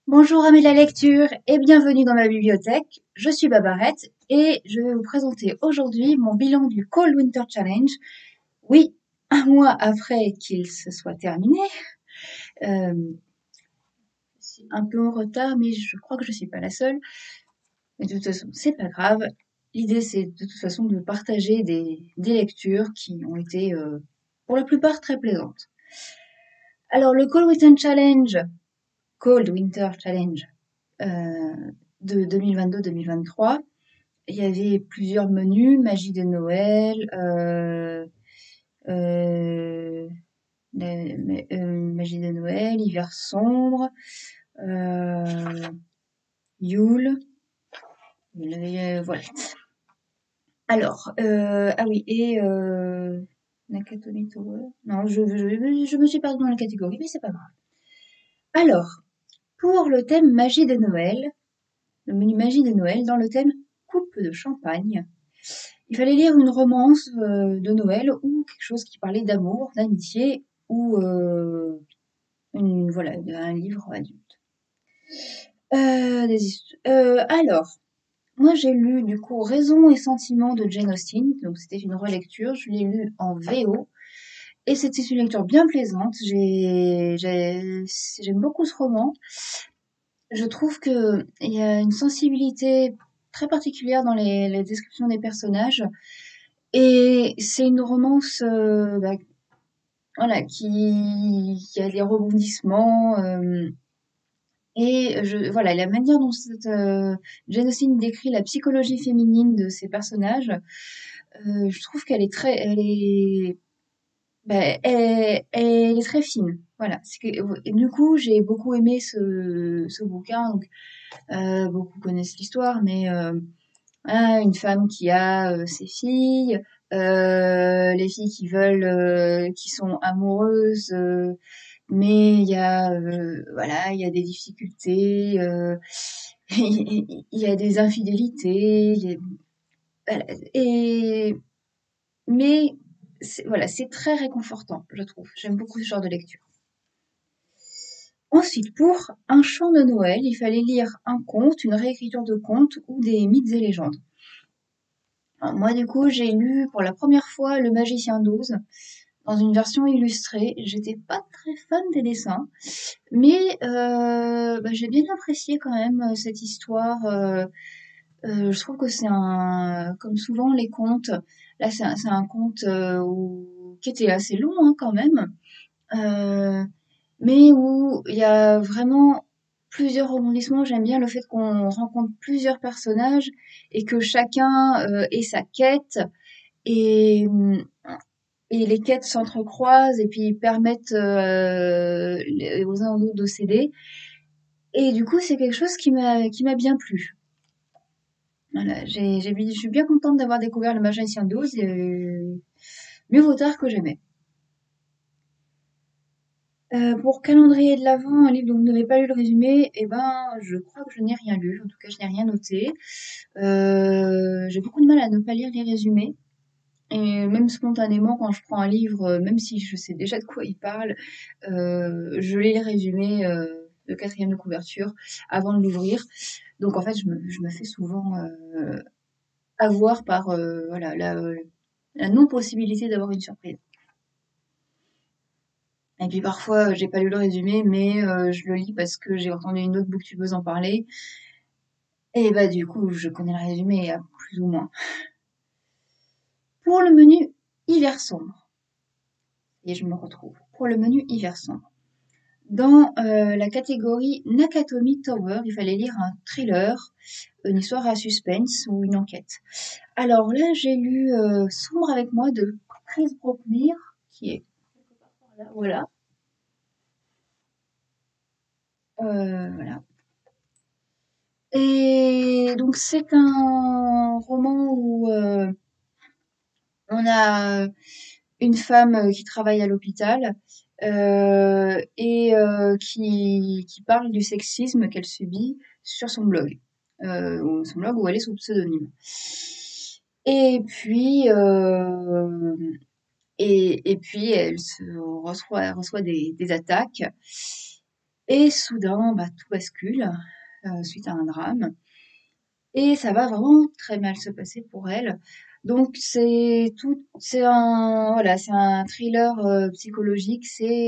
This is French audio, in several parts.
Bonjour amis de la lecture et bienvenue dans ma bibliothèque. Je suis Babarette et je vais vous présenter aujourd'hui mon bilan du Cold Winter Challenge. Oui, un mois après qu'il se soit terminé. Euh, je suis un peu en retard, mais je crois que je suis pas la seule. Mais de toute façon, c'est pas grave. L'idée, c'est de toute façon de partager des lectures qui ont été, pour la plupart, très plaisantes. Alors, le Cold Winter Challenge de 2022-2023. Il y avait plusieurs menus, magie de Noël, euh, magie de Noël, hiver sombre, euh, Yule, voilà. Alors, ah oui, et Nakatomi Tower. Non, je me suis perdue dans la catégorie, mais c'est pas grave. Alors, pour le thème magie de Noël, le menu magie de Noël, dans le thème coupe de champagne, il fallait lire une romance de Noël ou quelque chose qui parlait d'amour, d'amitié ou voilà, un livre adulte. Alors, moi j'ai lu du coup Raison et Sentiment de Jane Austen, donc c'était une relecture, je l'ai lu en VO et c'était une lecture bien plaisante. J'aime beaucoup ce roman. Je trouve que il y a une sensibilité très particulière dans les descriptions des personnages. Et c'est une romance voilà, qui a des rebondissements. Voilà, la manière dont Jane Austen décrit la psychologie féminine de ces personnages, je trouve qu'elle est très, elle est très fine. Voilà. Et du coup, j'ai beaucoup aimé ce bouquin. Donc, beaucoup connaissent l'histoire, mais une femme qui a ses filles, les filles qui sont amoureuses, mais voilà, il y a des difficultés, il y a des infidélités, voilà, et mais voilà, c'est très réconfortant, je trouve. J'aime beaucoup ce genre de lecture. Ensuite, pour un chant de Noël, il fallait lire un conte, une réécriture de conte ou des mythes et légendes. Alors, moi, du coup, j'ai lu pour la première fois Le Magicien d'Oz dans une version illustrée. J'étais pas très fan des dessins, mais j'ai bien apprécié quand même cette histoire. Je trouve que comme souvent les contes, là c'est un conte qui était assez long hein, quand même, euh, mais où il y a vraiment plusieurs rebondissements. J'aime bien le fait qu'on rencontre plusieurs personnages et que chacun ait sa quête et, et les quêtes s'entrecroisent et puis permettent aux uns aux autres de s'aider. Et du coup, c'est quelque chose qui m'a bien plu. Voilà, je suis bien contente d'avoir découvert le Magicien d'Oz. Et mieux vaut tard que jamais. Pour calendrier de l'Avent, un livre dont vous n'avez pas lu le résumé, eh ben, je crois que je n'ai rien lu. En tout cas, je n'ai rien noté. J'ai beaucoup de mal à ne pas lire les résumés. Et même spontanément, quand je prends un livre, même si je sais déjà de quoi il parle, je lis les résumés de quatrième de couverture avant de l'ouvrir. Donc en fait, je me fais souvent avoir par voilà, la non-possibilité d'avoir une surprise. Et puis parfois, j'ai pas lu le résumé, mais je le lis parce que j'ai entendu une autre booktubeuse en parler. Et bah du coup, je connais le résumé plus ou moins. Pour le menu hiver sombre, et je me retrouve. Pour le menu hiver sombre. Dans la catégorie Nakatomi Tower, il fallait lire un thriller, une histoire à suspense ou une enquête. Alors là, j'ai lu Sombre avec moi de Chris Brockmere, qui est voilà. Voilà. Et donc c'est un roman où on a une femme qui travaille à l'hôpital et qui parle du sexisme qu'elle subit sur son blog. Son blog où elle est sous pseudonyme. Et puis, et puis elle reçoit des attaques. Et soudain, bah, tout bascule suite à un drame. Et ça va vraiment très mal se passer pour elle. Donc c'est un thriller psychologique.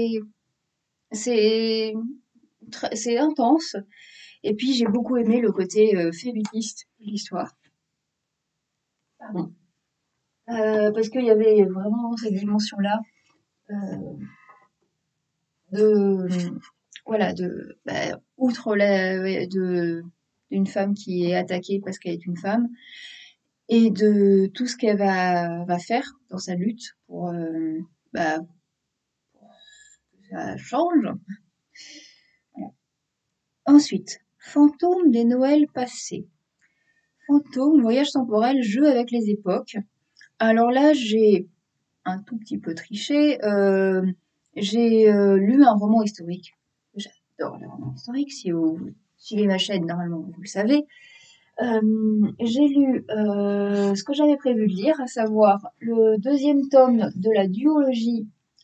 C'est, c'est intense. Et puis j'ai beaucoup aimé le côté féministe de l'histoire. Pardon. Parce qu'il y avait vraiment cette dimension-là euh, de voilà outre d'une femme qui est attaquée parce qu'elle est une femme et de tout ce qu'elle va faire dans sa lutte pour bah, que ça change. Voilà. Ensuite, fantôme des Noëls passés. Fantôme, voyage temporel, jeu avec les époques. Alors là, j'ai un tout petit peu triché. J'ai lu un roman historique. J'adore les romans historiques. Si vous suivez ma chaîne, normalement, vous le savez. J'ai lu ce que j'avais prévu de lire, à savoir le deuxième tome de la duologie.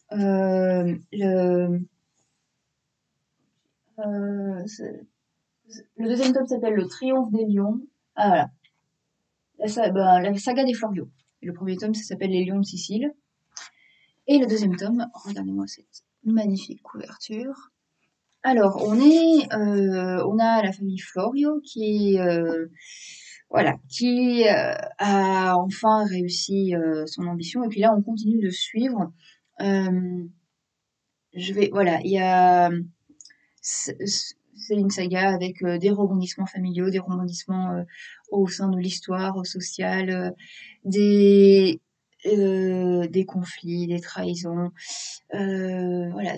Euh, le deuxième tome s'appelle Le Triomphe des Lions. Ah voilà, la saga des Floriaux. Et le premier tome, ça s'appelle Les Lions de Sicile. Et le deuxième tome, regardez-moi cette magnifique couverture. Alors, on a la famille Florio qui a enfin réussi son ambition. Et puis là, on continue de suivre. Euh, voilà, c'est une saga avec des rebondissements familiaux, des rebondissements au sein de l'histoire sociale, des conflits, des trahisons. Voilà,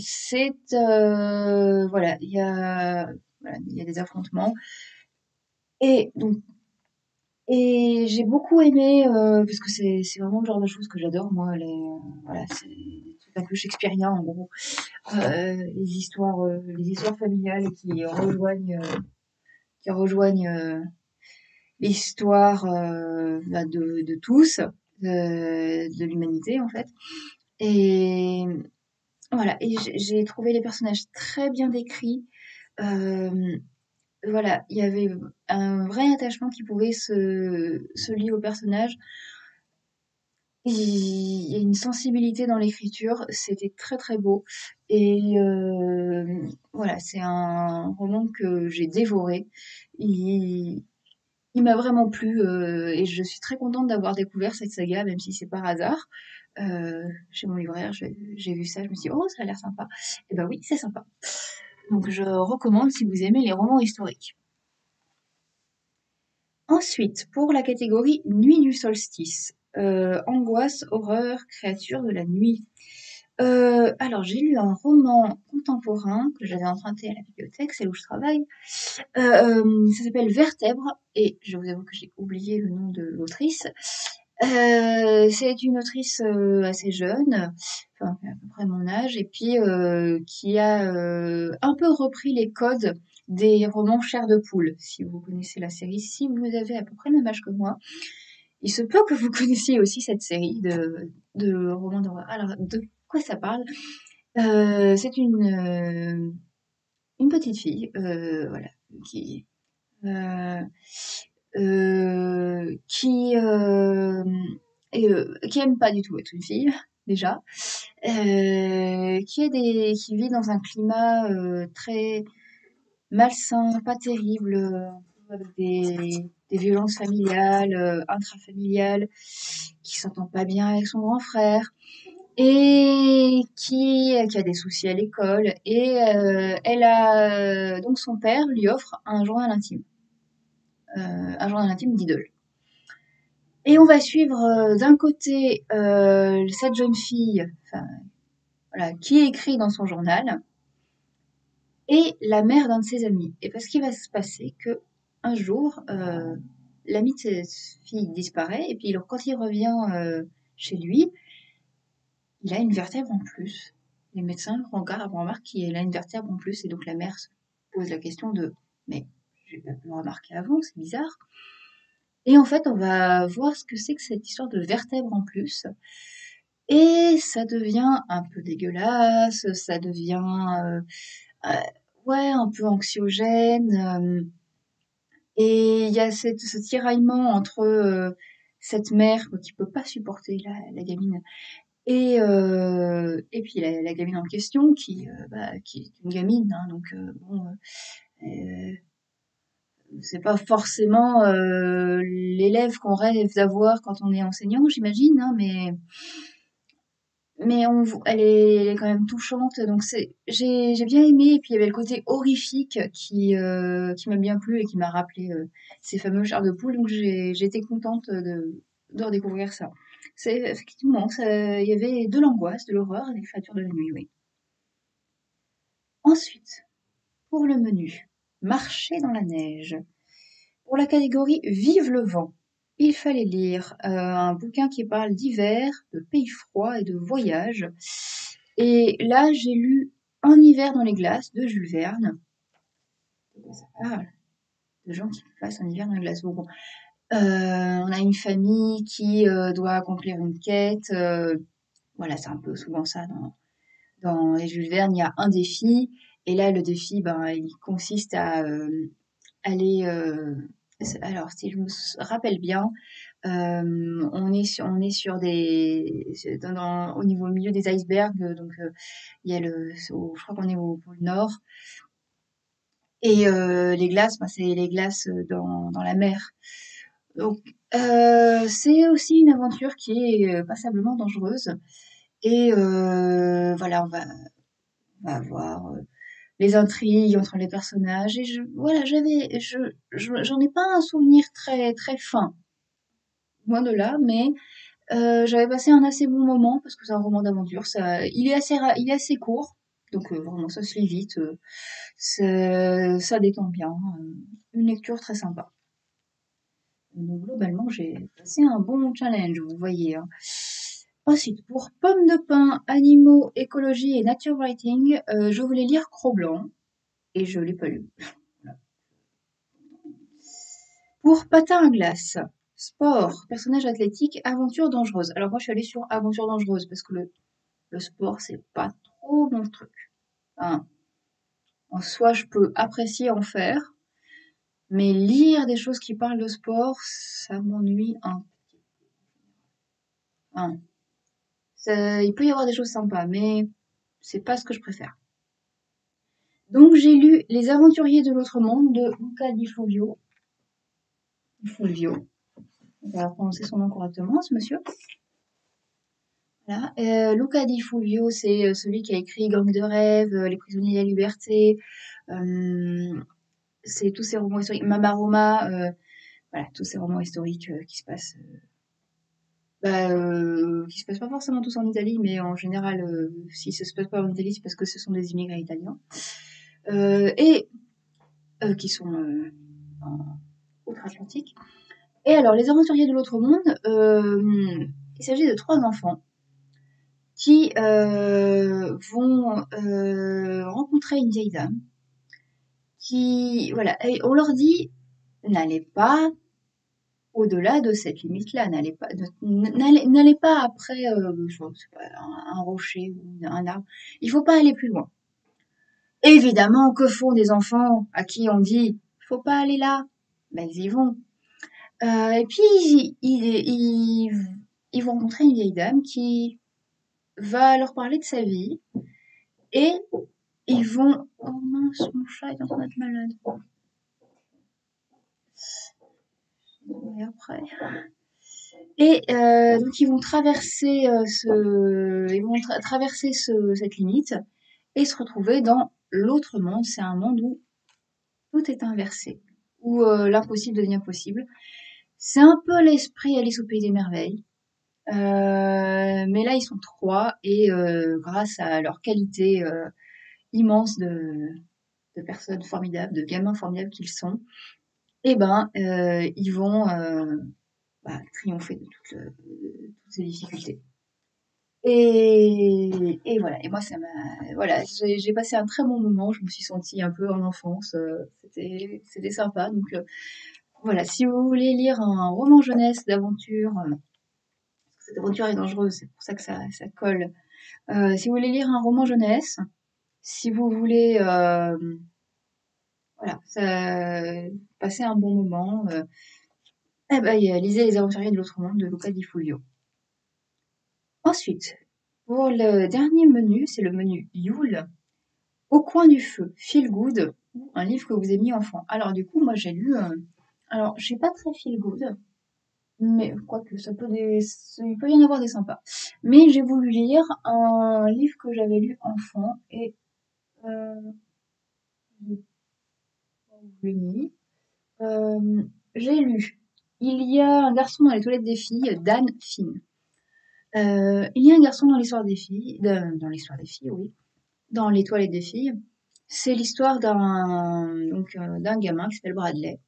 il y a des affrontements. Et donc, et j'ai beaucoup aimé, parce que c'est vraiment le genre de choses que j'adore, moi, voilà, c'est des trucs un peu shakespeariens, en gros. Les histoires familiales qui rejoignent l'histoire de tous, de l'humanité, en fait. Et voilà, et j'ai trouvé les personnages très bien décrits. Euh, voilà, il y avait un vrai attachement qui pouvait se lier au personnage. Il y a une sensibilité dans l'écriture, c'était très très beau. Et voilà, c'est un roman que j'ai dévoré. Il, il m'a vraiment plu et je suis très contente d'avoir découvert cette saga, même si c'est par hasard. Chez mon libraire, j'ai vu ça, je me suis dit, oh, ça a l'air sympa. Et ben oui, c'est sympa. Donc je recommande si vous aimez les romans historiques. Ensuite, pour la catégorie Nuit du solstice, angoisse, horreur, créature de la nuit. Alors, j'ai lu un roman contemporain que j'avais emprunté à la bibliothèque, c'est où je travaille. Ça s'appelle Vertèbre, et je vous avoue que j'ai oublié le nom de l'autrice. C'est une autrice assez jeune, enfin à peu près mon âge, et puis qui a un peu repris les codes des romans Chair de poule. Si vous connaissez la série, si vous avez à peu près le même âge que moi, il se peut que vous connaissiez aussi cette série de romans d'horreur. Alors, de quoi ça parle? C'est une petite fille, voilà, qui euh, qui aime pas du tout être une fille déjà, qui vit dans un climat très malsain, pas terrible, avec des violences familiales, intrafamiliales, qui s'entend pas bien avec son grand frère et qui a des soucis à l'école. Et donc son père lui offre un journal intime d'idole. Et on va suivre d'un côté cette jeune fille, enfin, voilà, qui écrit dans son journal, et la mère d'un de ses amis. Et parce qu'il va se passer que un jour, l'ami de cette fille disparaît, et puis quand il revient chez lui, il a une vertèbre en plus. Les médecins remarquent qu'il a une vertèbre en plus, et donc la mère se pose la question de mais j'ai pas pu le remarquer avant, c'est bizarre. Et en fait, on va voir ce que c'est que cette histoire de vertèbre en plus. Et ça devient un peu dégueulasse, ça devient... euh, ouais, un peu anxiogène. Et il y a ce tiraillement entre cette mère quoi, qui peut pas supporter la gamine et puis la gamine en question qui est une gamine, hein, donc bon, euh, c'est pas forcément l'élève qu'on rêve d'avoir quand on est enseignant, j'imagine, hein, mais elle est quand même touchante, donc j'ai bien aimé. Et puis il y avait le côté horrifique qui m'a bien plu et qui m'a rappelé ces fameux chars de poule, donc j'ai été contente de redécouvrir ça. C'est effectivement, il y avait de l'angoisse, de l'horreur et des créatures de la nuit, oui. Ensuite, pour le menu, marcher dans la neige. Pour la catégorie Vive le vent, il fallait lire un bouquin qui parle d'hiver, de pays froids et de voyage. Et là, j'ai lu Un hiver dans les glaces de Jules Verne. De quoi ça parle? De gens qui passent un hiver dans les glaces. Bon, on a une famille qui doit accomplir une quête. Voilà, c'est un peu souvent ça dans les Jules Verne. Il y a un défi. Et là, le défi, ben, il consiste à aller. Alors, si je me rappelle bien, on est sur au milieu des icebergs, donc il y a je crois qu'on est au pôle Nord. Et les glaces, bah, c'est les glaces dans la mer. Donc, c'est aussi une aventure qui est passablement dangereuse. Et voilà, on va avoir les intrigues entre les personnages. Et voilà, j'en ai pas un souvenir très très fin, loin de là, mais j'avais passé un assez bon moment parce que c'est un roman d'aventure. Il est assez court, donc vraiment ça se lit vite. Ça détend bien. Une lecture très sympa. Donc globalement, j'ai passé un bon challenge, vous voyez, hein. Ensuite, pour Pommes de pin, animaux, écologie et nature writing, je voulais lire Cro-Blanc et je l'ai pas lu. Voilà. Pour Patin à glace, sport, personnage athlétique, aventure dangereuse. Alors moi, je suis allée sur aventure dangereuse parce que le sport, c'est pas trop mon truc. Hein. En soi, je peux apprécier en faire, mais lire des choses qui parlent de sport, ça m'ennuie un petit peu. Hein. Il peut y avoir des choses sympas, mais c'est pas ce que je préfère. Donc j'ai lu Les Aventuriers de l'autre monde de Luca Di Fulvio. Fulvio. On va prononcer son nom correctement, ce monsieur. Voilà. Luca Di Fulvio, c'est celui qui a écrit Gang de rêve, Les prisonniers de la liberté, c'est tous ces romans historiques, Mama Roma, voilà, tous ces romans historiques qui se passent pas forcément tous en Italie, mais en général, si ça se passe pas en Italie, c'est parce que ce sont des immigrés italiens. Et qui sont outre-Atlantique. Et alors, les aventuriers de l'autre monde, il s'agit de 3 enfants qui vont rencontrer une vieille dame voilà, et on leur dit n'allez pas au-delà de cette limite-là, n'allez pas après je sais pas, un rocher ou un arbre, il faut pas aller plus loin. Évidemment, que font des enfants à qui on dit faut pas aller là? Ben, ils y vont. Et puis, ils vont rencontrer une vieille dame qui va leur parler de sa vie et ils vont... Oh mince, mon chat est en train d'être malade. Et après... Et donc, ils vont traverser cette limite et se retrouver dans l'autre monde. C'est un monde où tout est inversé, où l'impossible devient possible. C'est un peu l'esprit Alice au Pays des Merveilles. Mais là, ils sont 3 et grâce à leur qualité immense de personnes formidables, de gamins formidables qu'ils sont, et ben, ils vont triompher de toutes ces difficultés. Et voilà. Et moi, voilà, j'ai passé un très bon moment. Je me suis sentie un peu en enfance. C'était sympa. Donc voilà, si vous voulez lire un roman jeunesse d'aventure, cette aventure est dangereuse, c'est pour ça que ça colle. Si vous voulez lire un roman jeunesse, si vous voulez voilà, ça passait un bon moment. Eh ben, lisez Les Aventuriers de l'Autre Monde de Luca Di Fulvio. Ensuite, pour le dernier menu, c'est le menu Yule. Au coin du feu, Feel Good, un livre que vous avez mis enfant. Alors du coup, moi j'ai lu, alors je suis pas très Feel Good, mais quoique il peut y en avoir des sympas. Mais j'ai voulu lire un livre que j'avais lu enfant et euh, je l'ai mis. Euh, j'ai lu Il y a un garçon dans les toilettes des filles d'Anne Finn. Il y a un garçon dans l'histoire des filles, dans l'histoire des filles, oui, dans les toilettes des filles. C'est l'histoire d'un gamin qui s'appelle Bradley.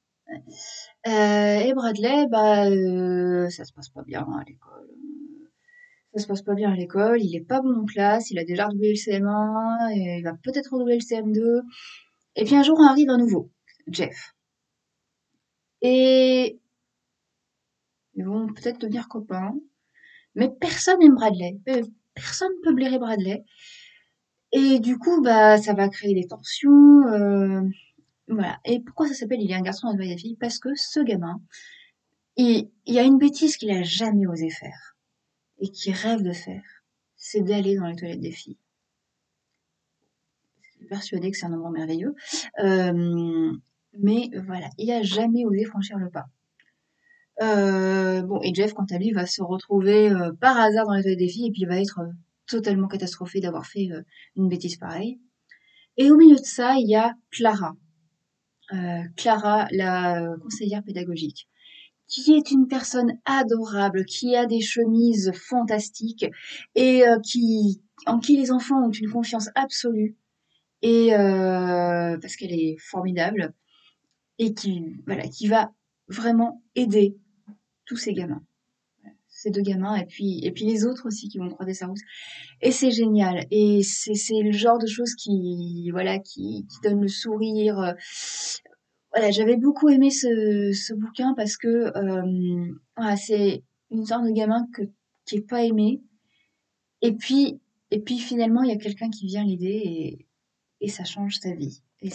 Et Bradley, ça se passe pas bien à l'école. Ça se passe pas bien à l'école, il est pas bon en classe, il a déjà redoublé le CM1, et il va peut-être redoubler le CM2. Et puis un jour arrive un nouveau, Jeff. Et ils vont peut-être devenir copains. Mais personne n'aime Bradley. Personne ne peut blairer Bradley. Et du coup, ça va créer des tensions. Voilà. Et pourquoi ça s'appelle Il y a un garçon dans la des filles? Parce que ce gamin, il y a une bêtise qu'il a jamais osé faire et qu'il rêve de faire, c'est d'aller dans les toilettes des filles. Il est persuadé que c'est un endroit merveilleux. Mais voilà, il a jamais osé franchir le pas. Bon, et Jeff, quant à lui, va se retrouver par hasard dans les toilettes des filles et puis il va être totalement catastrophé d'avoir fait une bêtise pareille. Et au milieu de ça, il y a Clara. Clara, la conseillère pédagogique, qui est une personne adorable, qui a des chemises fantastiques et en qui les enfants ont une confiance absolue. Et parce qu'elle est formidable et qui va vraiment aider tous ces gamins. Ces deux gamins et puis les autres aussi qui vont croiser sa route. Et c'est génial. Et c'est le genre de choses qui donne le sourire. Voilà, j'avais beaucoup aimé ce bouquin parce que voilà, c'est une sorte de gamin qui est pas aimé. Et puis, et puis finalement, il y a quelqu'un qui vient l'aider et ça change sa vie. Et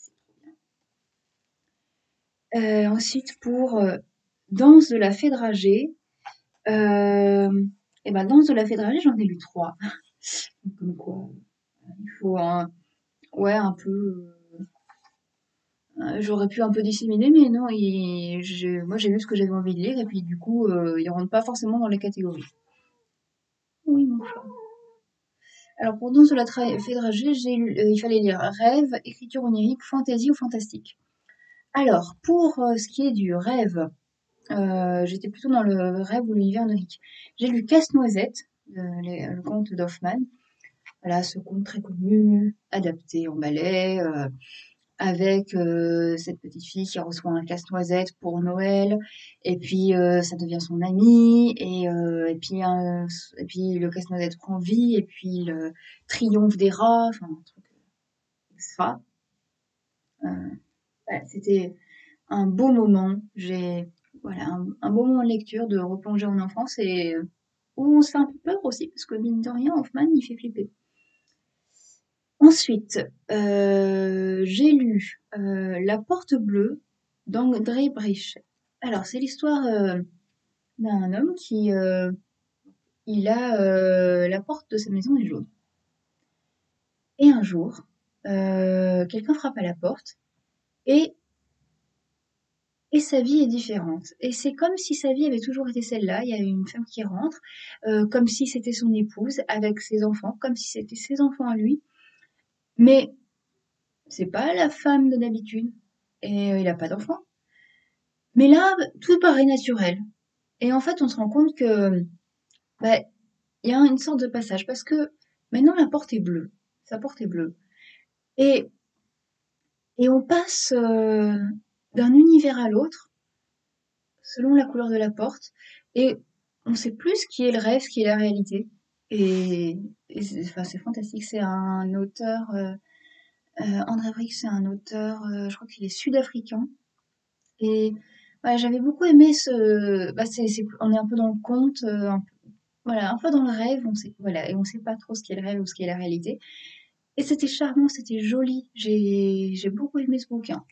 ensuite, pour Danse de la Fée dragée, euh, et ben Danse de la Fée dragée, j'en ai lu trois. Comme quoi, il faut un peu. J'aurais pu un peu disséminer, mais non, moi j'ai lu ce que j'avais envie de lire, et puis du coup, ils rentrent pas forcément dans les catégories. Oui, mon chat. Alors, pour Danse de la Fée dragée, il fallait lire rêve, écriture onirique, fantaisie ou fantastique. Alors, pour ce qui est du rêve, j'étais plutôt dans le rêve ou l'univers onirique. J'ai lu Casse-Noisette, le conte d'Hoffmann. Voilà, ce conte très connu, adapté en ballet, avec cette petite fille qui reçoit un casse-noisette pour Noël, et puis ça devient son ami, et puis le casse-noisette prend vie, et puis le triomphe des rats, enfin un truc extra. Voilà, c'était un beau moment. J'ai voilà un beau moment de lecture, de replonger en enfance et où on se fait un peu peur aussi parce que mine de rien, Hoffman il fait flipper. Ensuite, j'ai lu La Porte Bleue d'André Brecht. Alors, c'est l'histoire d'un homme il a la porte de sa maison est jaune. Et un jour, quelqu'un frappe à la porte et, et sa vie est différente. Et c'est comme si sa vie avait toujours été celle-là. Il y a une femme qui rentre, comme si c'était son épouse avec ses enfants, comme si c'était ses enfants à lui. Mais c'est pas la femme de d'habitude. Et il a pas d'enfants. Mais là, tout paraît naturel. Et en fait, on se rend compte que, bah, il y a une sorte de passage parce que maintenant la porte est bleue. Sa porte est bleue. Et, et on passe d'un univers à l'autre selon la couleur de la porte. Et on sait plus ce qui est le rêve, ce qui est la réalité. Enfin, c'est fantastique. C'est un auteur, André Brick, c'est un auteur, je crois qu'il est sud-africain. Et ouais, j'avais beaucoup aimé on est un peu dans le conte, voilà, un peu dans le rêve, on sait, voilà, et on sait pas trop ce qu'est le rêve ou ce qu'est la réalité. Et c'était charmant, c'était joli. J'ai beaucoup aimé ce bouquin.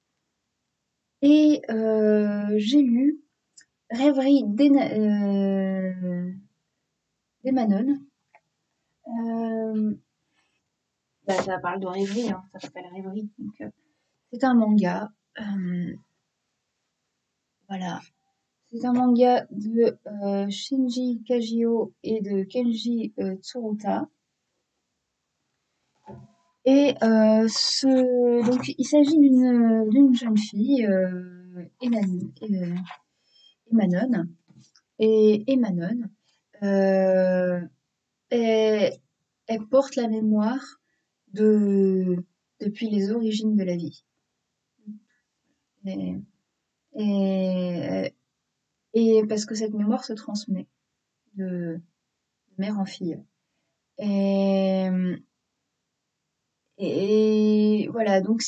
Et j'ai lu Rêverie d'Emanon. Euh, Ça parle de rêverie, hein, ça s'appelle Rêverie. Donc, c'est un manga. euh, voilà. C'est un manga de Shinji Kagio et de Kenji Tsuruta. Et donc, il s'agit d'une jeune fille, Emanon. Et Emanon, euh, elle, elle porte la mémoire de depuis les origines de la vie. Et, et, et parce que cette mémoire se transmet de mère en fille. Et, et voilà, donc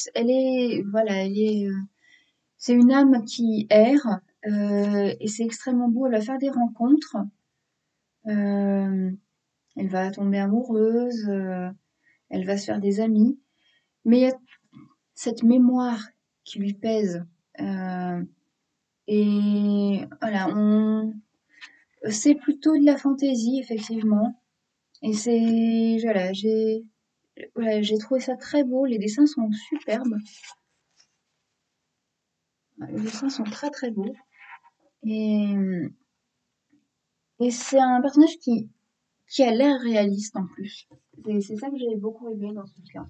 c'est une âme qui erre, et c'est extrêmement beau. Elle va faire des rencontres, euh, elle va tomber amoureuse, elle va se faire des amis, mais il y a cette mémoire qui lui pèse. euh, et voilà, c'est plutôt de la fantaisie, effectivement. Et j'ai trouvé ça très beau. Les dessins sont superbes. Les dessins sont très très beaux. Et, et c'est un personnage qui a l'air réaliste en plus. C'est ça que j'ai beaucoup aimé dans ce bouquin.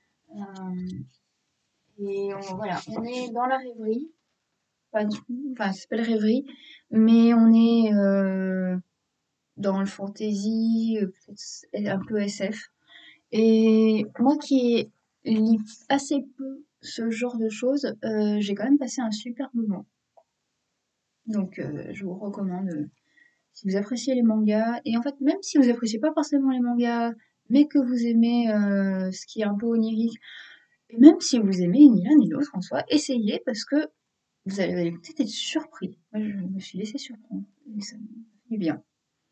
Voilà, on est dans la rêverie. Enfin, ça s'appelle rêverie, mais on est dans le fantasy, peut-être un peu SF. Et moi qui lis assez peu ce genre de choses, j'ai quand même passé un super moment. Donc, je vous recommande, si vous appréciez les mangas, et en fait, même si vous appréciez pas forcément les mangas, mais que vous aimez ce qui est un peu onirique, et même si vous aimez ni l'un ni l'autre en soi, essayez parce que vous allez peut-être être surpris. Moi, je me suis laissée surprendre, et ça me fait du bien.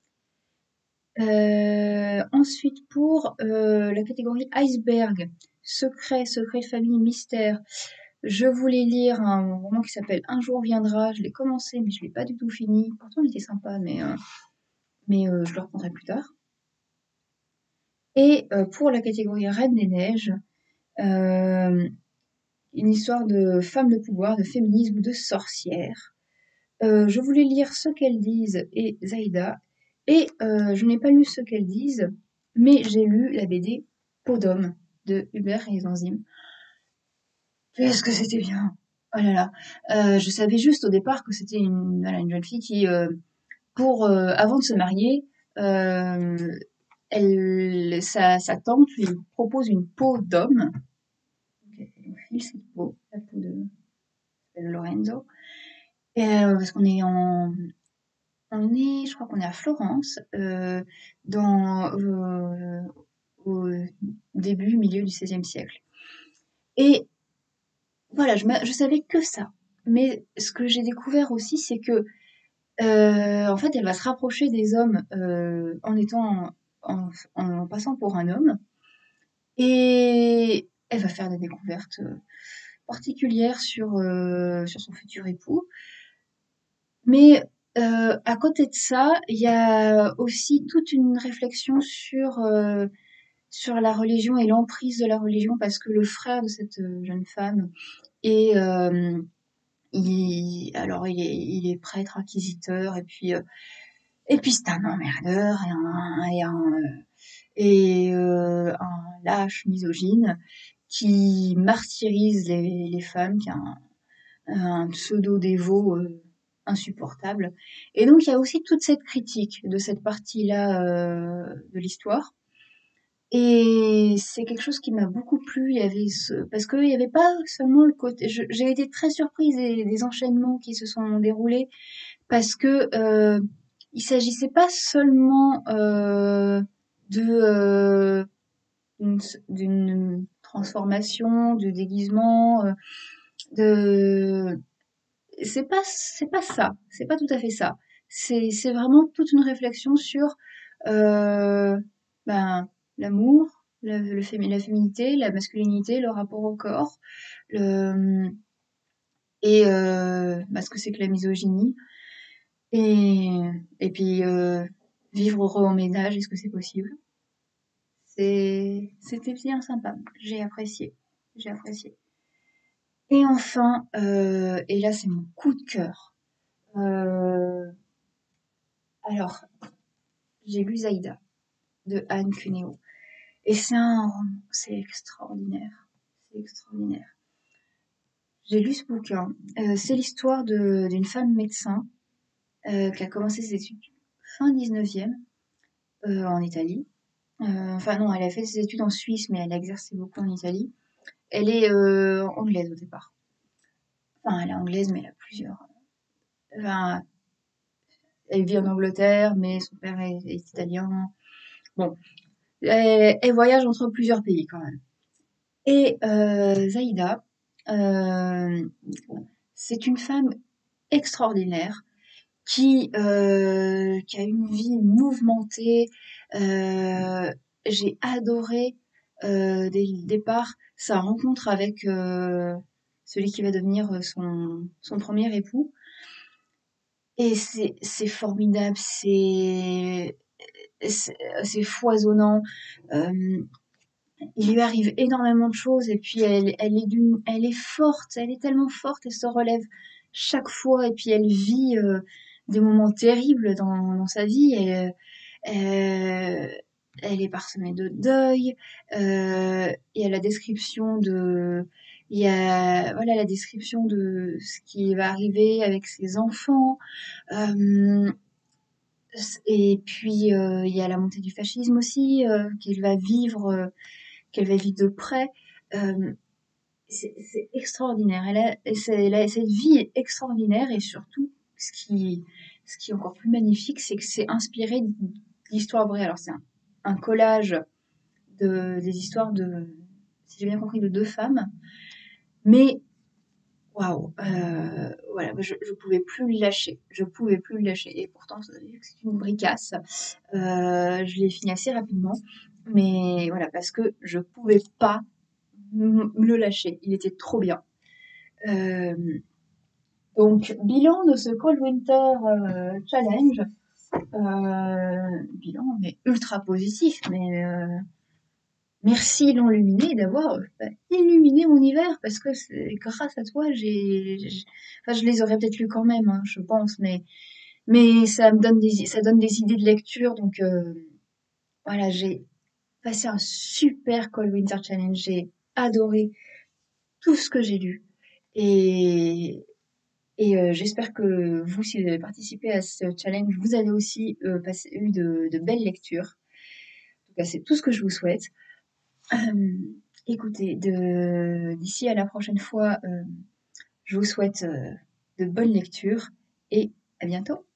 Ensuite, pour la catégorie iceberg, secret de famille, mystère, je voulais lire un roman qui s'appelle Un jour viendra. Je l'ai commencé, mais je l'ai pas du tout fini. Pourtant, il était sympa, mais je le reprendrai plus tard. Et pour la catégorie Reine des Neiges, euh, une histoire de femmes de pouvoir, de féminisme, de sorcières. Je voulais lire Ce qu'elles disent et Zaïda, et je n'ai pas lu Ce qu'elles disent, mais j'ai lu la BD Peau d'homme de Hubert et les enzymes. Qu'est-ce que c'était bien! Oh là là. Je savais juste au départ que c'était une jeune fille qui, avant de se marier, euh, sa tante lui propose une peau d'homme. Donc elle lui file cette peau, la peau de Lorenzo. Et, parce qu'on est je crois qu'on est à Florence, au début, milieu du XVIe siècle. Et voilà, je savais que ça. Mais ce que j'ai découvert aussi, c'est que, en fait, elle va se rapprocher des hommes en passant pour un homme, et elle va faire des découvertes particulières sur son futur époux. Mais à côté de ça, il y a aussi toute une réflexion sur la religion et l'emprise de la religion, parce que le frère de cette jeune femme est, il est prêtre inquisiteur, et puis c'est un emmerdeur et un lâche misogyne qui martyrise les femmes, qui a un pseudo-dévot insupportable. Et donc il y a aussi toute cette critique de cette partie-là de l'histoire. Et c'est quelque chose qui m'a beaucoup plu. Parce qu'il n'y avait pas seulement le côté. J'ai été très surprise des enchaînements qui se sont déroulés, parce que il s'agissait pas seulement de d'une transformation, de déguisement, de c'est pas ça, c'est pas tout à fait ça. C'est vraiment toute une réflexion sur euh, ben, l'amour, la féminité, la masculinité, le rapport au corps, le, et ce que c'est que la misogynie, et, et puis vivre heureux en ménage, est-ce que c'est possible? C'était bien sympa, j'ai apprécié. Et enfin, et là c'est mon coup de cœur. Euh, alors, j'ai lu Zaïda de Anne Cuneo. Et c'est un roman, c'est extraordinaire. C'est extraordinaire. J'ai lu ce bouquin. C'est l'histoire d'une femme médecin qui a commencé ses études fin 19e en Italie. Enfin non, elle a fait ses études en Suisse, mais elle a exercé beaucoup en Italie. Elle est anglaise au départ. Enfin, elle est anglaise, mais elle a plusieurs. Enfin, elle vit en Angleterre, mais son père est italien. Bon, elle voyage entre plusieurs pays quand même. Et Zaïda, euh, c'est une femme extraordinaire qui a une vie mouvementée. Euh, j'ai adoré dès le départ sa rencontre avec celui qui va devenir son premier époux. Et c'est formidable, c'est foisonnant. Euh, il lui arrive énormément de choses et puis elle est forte, elle est tellement forte, elle se relève chaque fois et puis elle vit des moments terribles dans sa vie. Euh, elle est parsemée de deuil. Il y a la description de, il y a voilà la description de ce qui va arriver avec ses enfants. Euh, et puis il y a la montée du fascisme aussi qu'elle va vivre de près. Euh, c'est extraordinaire. Elle a cette vie est extraordinaire et surtout, ce qui est encore plus magnifique, c'est que c'est inspiré d'histoires vraies. Alors c'est un collage des histoires si j'ai bien compris, de deux femmes, mais waouh, voilà, je pouvais plus le lâcher. Je pouvais plus le lâcher. Et pourtant, c'est une bricasse. Je l'ai fini assez rapidement, mais voilà, parce que je pouvais pas me le lâcher. Il était trop bien. Euh, donc, bilan de ce Cold Winter Challenge. Bilan, mais ultra positif. Mais merci l'enluminé d'avoir illuminé mon hiver parce que grâce à toi, enfin, je les aurais peut-être lus quand même, hein, je pense, mais ça donne des idées de lecture. Donc voilà, j'ai passé un super Cold Winter Challenge. J'ai adoré tout ce que j'ai lu. Et, j'espère que vous, si vous avez participé à ce challenge, vous avez aussi eu de belles lectures. En tout cas, c'est tout ce que je vous souhaite. Euh, écoutez, d'ici à la prochaine fois, je vous souhaite de bonnes lectures et à bientôt.